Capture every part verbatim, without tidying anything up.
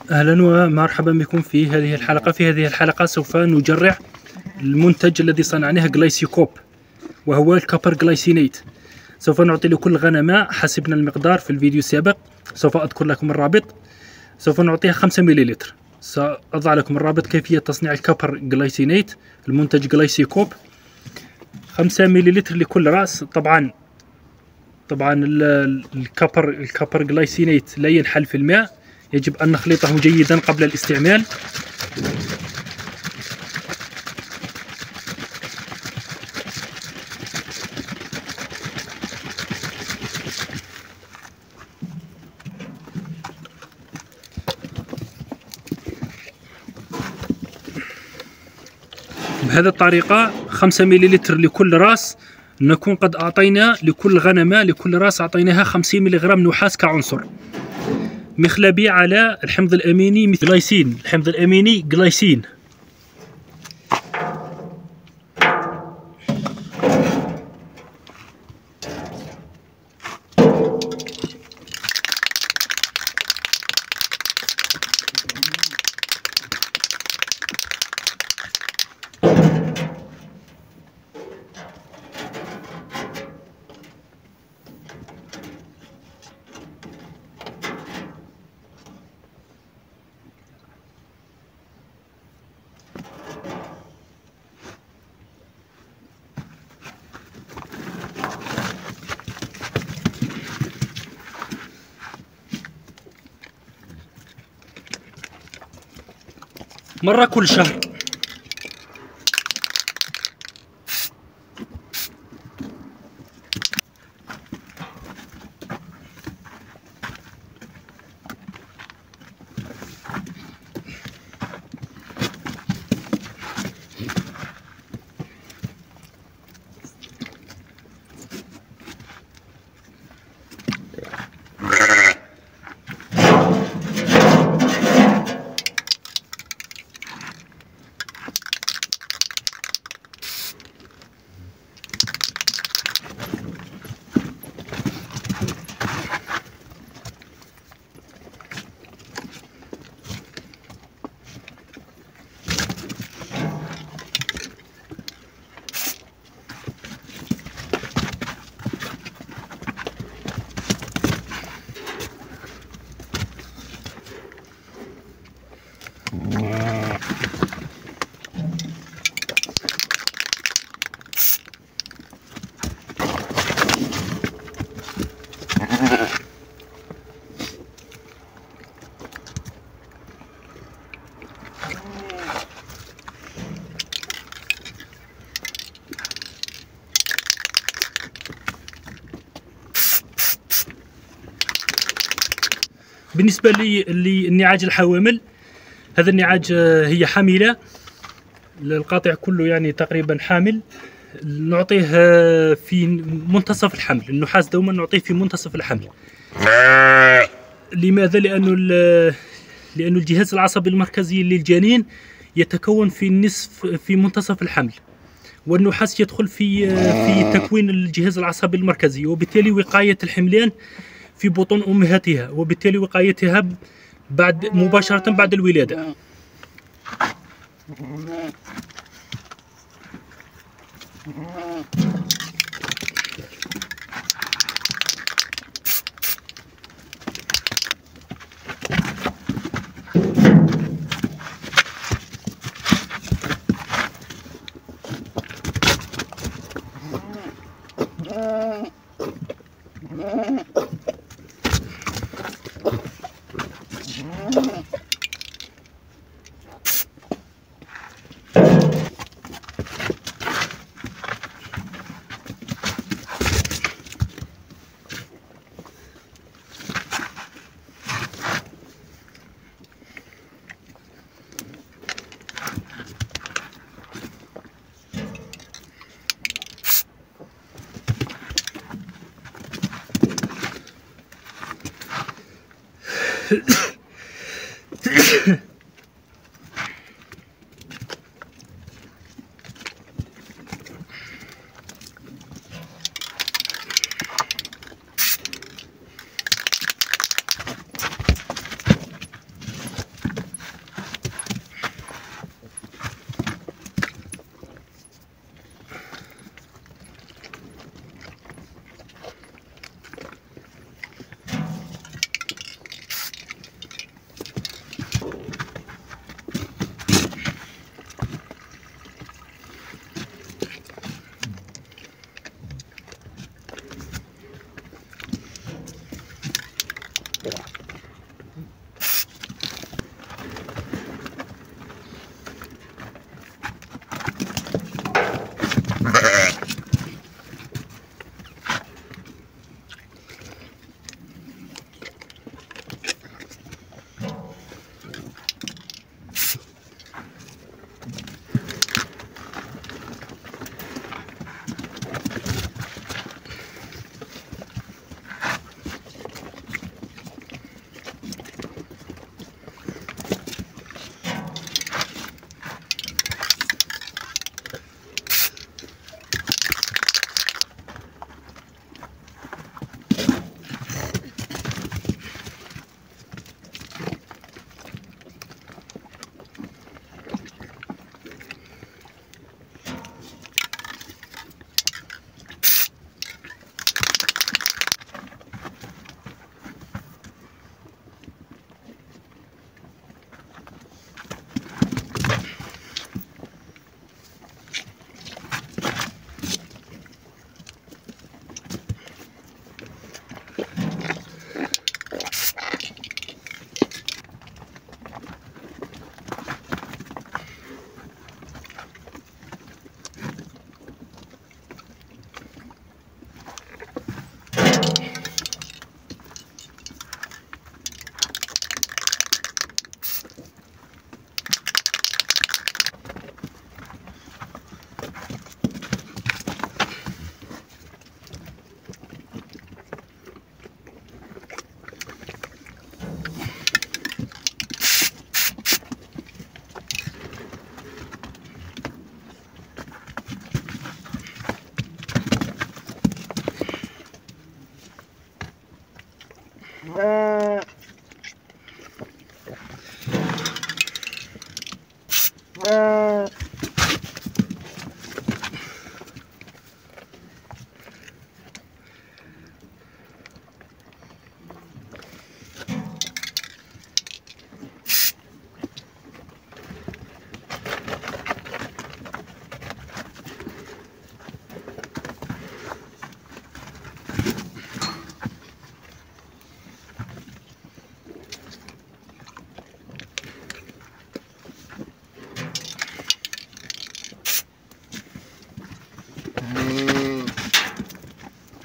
أهلا ومرحبا بكم في هذه الحلقة. في هذه الحلقة سوف نجرع المنتج الذي صنعناه جلايسيكوب، وهو الكبر جلايسينيت. سوف نعطي لكل غنمة حسبنا المقدار في الفيديو السابق، سوف أذكر لكم الرابط. سوف نعطيها خمسة مليلتر. سأضع لكم الرابط كيفية تصنيع الكبر جلايسينيت، المنتج جلايسيكوب. خمسة مليلتر لكل رأس. طبعا طبعا الكبر الكبر جلايسينيت لا ينحل في الماء، يجب أن نخلطه جيدا قبل الاستعمال. بهذه الطريقة خمسة مليلتر لكل راس، نكون قد أعطينا لكل غنمة لكل راس أعطيناها خمسين ملغرام نحاس كعنصر. مخلبي على الحمض الأميني مثل جلايسين، الحمض الأميني جلايسين. مرة كل شهر. بالنسبة للنعاج الحوامل، هذا النعاج هي حاملة، القاطع كله يعني تقريبا حامل. نعطيه في منتصف الحمل، النحاس دوما نعطيه في منتصف الحمل. لماذا؟ لأنه لأنه الجهاز العصبي المركزي للجنين يتكون في النصف في منتصف الحمل، والنحاس يدخل في في تكوين الجهاز العصبي المركزي، وبالتالي وقاية الحملان في بطون أمهاتها، وبالتالي وقايتها بعد مباشرة بعد الولادة.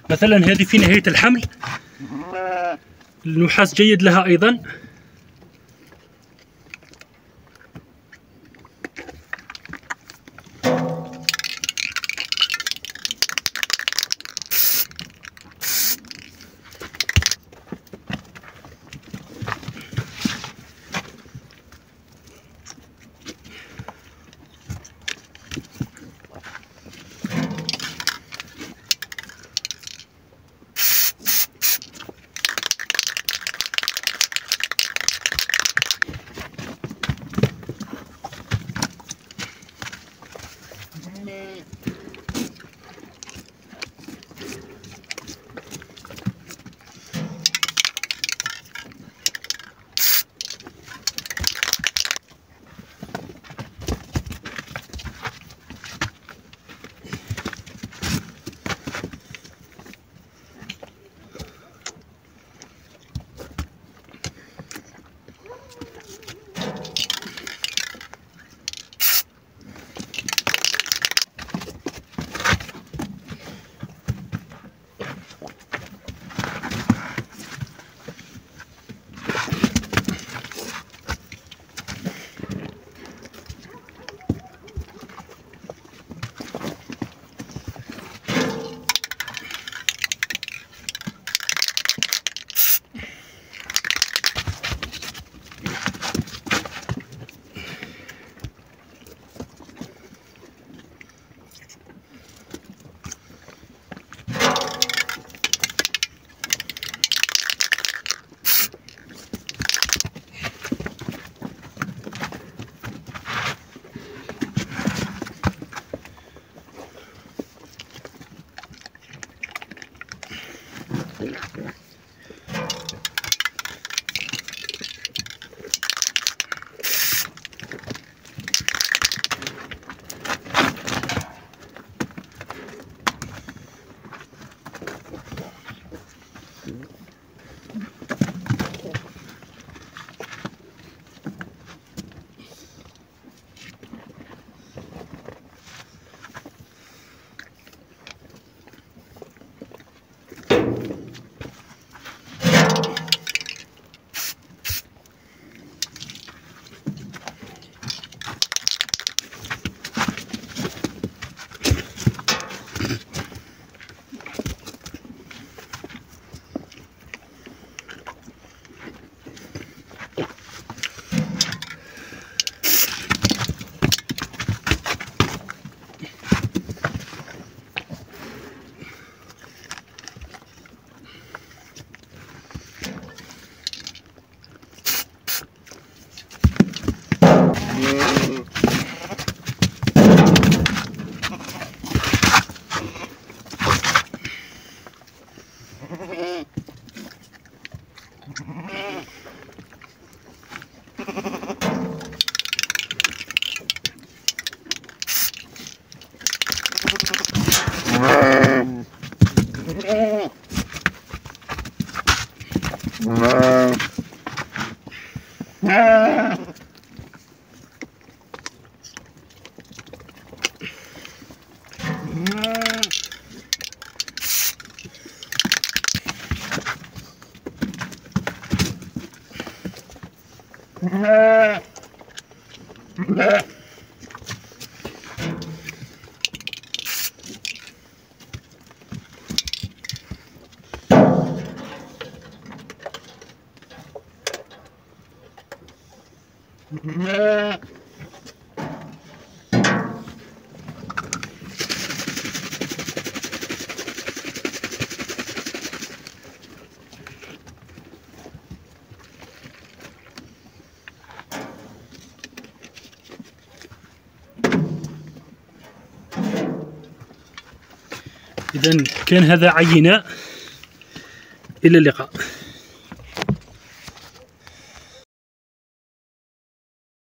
مثلا هذه في نهاية الحمل، النحاس جيد لها أيضا. إذن كان هذا عينة، إلى اللقاء.